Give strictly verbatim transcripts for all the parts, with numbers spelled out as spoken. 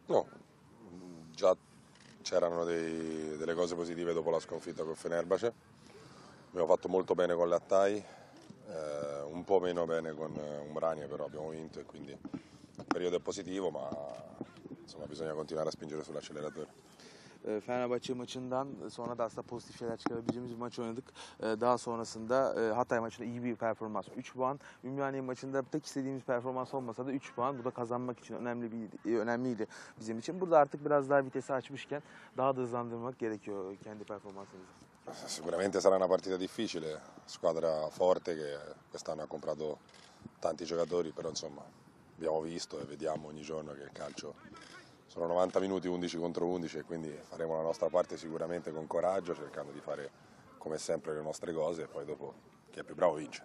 No, già c'erano delle cose positive dopo la sconfitta col Fenerbahce. Abbiamo fatto molto bene con l'Hatay, eh, un po' meno bene con Umbrania, però abbiamo vinto e quindi il periodo è positivo, ma insomma bisogna continuare a spingere sull'acceleratore. Fenerbahçe maçından sonra da aslında pozitif şeyler çıkarabileceğimiz bir maç oynadık. Daha sonrasında Hatay maçında iyi bir performans, üç puan. Ümraniye maçında tek istediğimiz performans olmasa da üç puan. Bu da kazanmak için önemli bir önemliydi bizim için. Burada artık biraz daha vitesi açmışken daha da hızlandırmak gerekiyor kendi performansımızı. Sicuramente sarà una partita difficile, squadra forte che quest'anno ha comprato tanti giocatori, però insomma abbiamo visto e vediamo ogni giorno che il calcio sono novanta minuti undici contro undici e quindi faremo la nostra parte sicuramente con coraggio, cercando di fare come sempre le nostre cose e poi dopo chi è più bravo vince.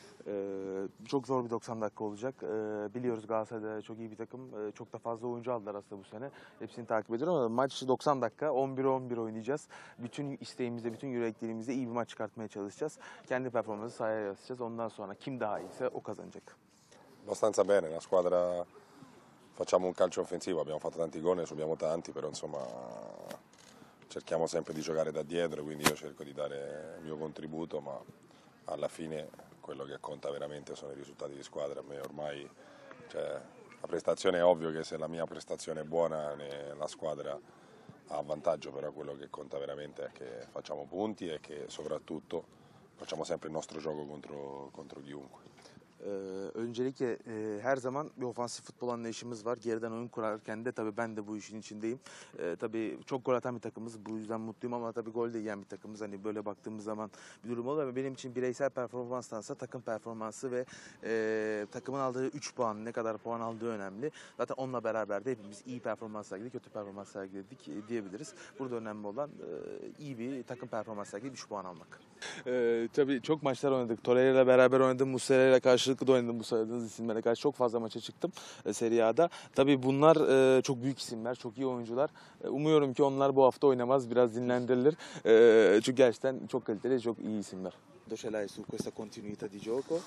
Ee, çok zor bir doksan dakika olacak. Ee, biliyoruz Galatasaray'da çok iyi bir takım. Ee, çok da fazla oyuncu aldılar aslında bu sene. Hepsini takip ediyorum ama maç doksan dakika. on bir on bir oynayacağız. Bütün isteğimizle, bütün yüreklerimizle iyi bir maç çıkartmaya çalışacağız. Kendi performansı sahaya yansıtacağız. Ondan sonra kim daha iyiyse o kazanacak. Abbastanza bene, la squadra facciamo un calcio offensivo, abbiamo fatto tanti gol, ne subiamo tanti, però insomma cerchiamo sempre di giocare da dietro, quindi io cerco di dare il mio contributo, ma alla fine quello che conta veramente sono i risultati di squadra. A me ormai, cioè, la prestazione è ovvio che se la mia prestazione è buona la squadra ha vantaggio, però quello che conta veramente è che facciamo punti e che soprattutto facciamo sempre il nostro gioco contro, contro chiunque. Ee, öncelikle e, her zaman bir ofansif futbol anlayışımız var. Geriden oyun kurarken de tabii ben de bu işin içindeyim. Ee, tabii çok gol atan bir takımız. Bu yüzden mutluyum ama tabii gol de yiyen bir takımız. Hani böyle baktığımız zaman bir durum oluyor ama benim için bireysel performanstansa takım performansı ve e, takımın aldığı üç puan, ne kadar puan aldığı önemli. Zaten onunla beraber de hepimiz iyi performans sergiledik, kötü performans sergiledik e, diyebiliriz. Burada önemli olan e, iyi bir takım performans sergileyip üç puan almak. Ee, tabii çok maçlar oynadık. Torreira ile beraber oynadım. Muslera ile karşılıklı da oynadım bu saydığınız isimlere karşı. Çok fazla maça çıktım e, Serie A'da. Tabii bunlar e, çok büyük isimler, çok iyi oyuncular. E, umuyorum ki onlar bu hafta oynamaz, biraz dinlendirilir. E, çünkü gerçekten çok kaliteli, çok iyi isimler. Docelai su questa continuità di gioco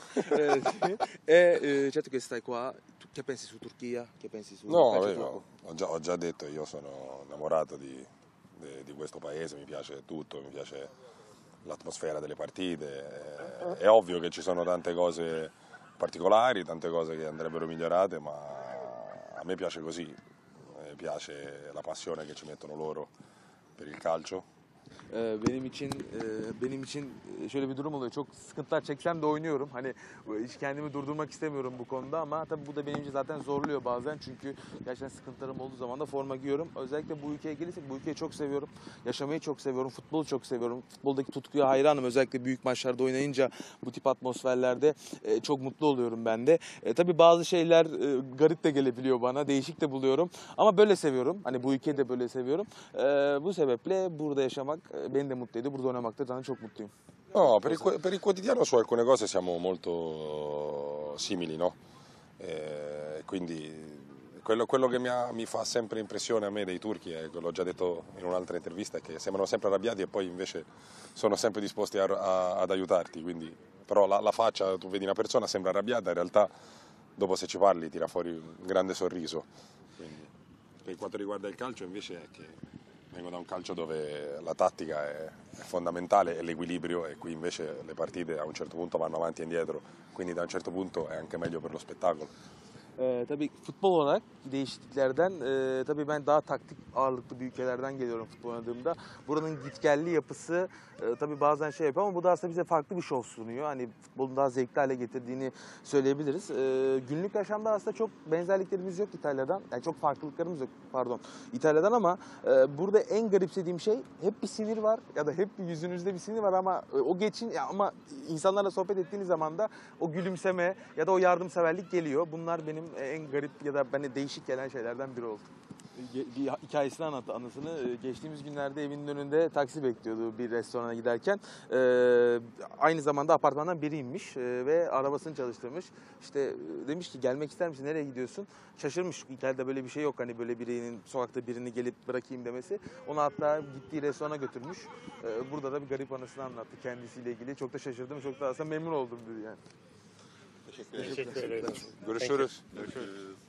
e certo che stai qua, che pensi su Turchia, che pensi su No, io, ho, già, ho già detto, io sono innamorato di, di, di questo paese, mi piace tutto, mi piace l'atmosfera delle partite, è ovvio che ci sono tante cose particolari, tante cose che andrebbero migliorate, ma a me piace così, mi piace la passione che ci mettono loro per il calcio. Benim için benim için şöyle bir durum oluyor. Çok sıkıntılar çeksem de oynuyorum. Hani hiç kendimi durdurmak istemiyorum bu konuda ama tabii bu da benim için zaten zorluyor bazen. Çünkü gerçekten sıkıntılarım olduğu zaman da forma giyiyorum. Özellikle bu ülkeye gelirsek bu ülkeyi çok seviyorum. Yaşamayı çok seviyorum. Futbolu çok seviyorum. Futboldaki tutkuya hayranım. Özellikle büyük maçlarda oynayınca bu tip atmosferlerde çok mutlu oluyorum ben de. E, tabii bazı şeyler e, garip de gelebiliyor bana. Değişik de buluyorum. Ama böyle seviyorum. Hani bu ülkeyi de böyle seviyorum. E, bu sebeple burada yaşamak beni de mutlu ediyor. Burada oynamakta zaten çok mutluyum. No, per il, per il quotidiano su alcune cose siamo molto simili, no? E quindi quello, quello che mi, ha, mi fa sempre impressione a me dei turchi, è, l'ho già detto in un'altra intervista, è che sembrano sempre arrabbiati e poi invece sono sempre disposti a, a, ad aiutarti. Quindi, però la, la faccia, tu vedi una persona sembra arrabbiata, in realtà dopo se ci parli tira fuori un grande sorriso. Quindi, per quanto riguarda il calcio invece è che vengo da un calcio dove la tattica è, è fondamentale e l'equilibrio, e qui invece le partite a un certo punto vanno avanti e indietro, quindi da un certo punto è anche meglio per lo spettacolo. Ee, tabii futbol olarak değişikliklerden e, tabii ben daha taktik ağırlıklı bir ülkelerden geliyorum futbol oynadığımda. Buranın gitgelli yapısı e, tabii bazen şey yapıyor ama bu da aslında bize farklı bir şov sunuyor. Hani futbolun daha zevkli hale getirdiğini söyleyebiliriz. E, günlük yaşamda aslında çok benzerliklerimiz yok İtalya'dan. Yani çok farklılıklarımız yok pardon İtalya'dan ama e, burada en garipsediğim şey hep bir sinir var ya da hep bir yüzünüzde bir sinir var ama e, o geçin ya ama insanlarla sohbet ettiğiniz zaman da o gülümseme ya da o yardımseverlik geliyor. Bunlar benim en garip ya da bana değişik gelen şeylerden biri oldu. Bir hikayesini anlattı, anısını. Geçtiğimiz günlerde evinin önünde taksi bekliyordu bir restorana giderken. Ee, aynı zamanda apartmandan biri inmiş e, ve arabasını çalıştırmış. İşte demiş ki gelmek ister misin, nereye gidiyorsun? Şaşırmış. İtalya'da böyle bir şey yok. Hani böyle birinin sokakta birini gelip bırakayım demesi. Onu hatta gittiği restorana götürmüş. Ee, burada da bir garip anısını anlattı kendisiyle ilgili. Çok da şaşırdım. Çok da aslında memnun oldum dedi yani. Teşekkür ederim. Görüşürüz. Görüşürüz.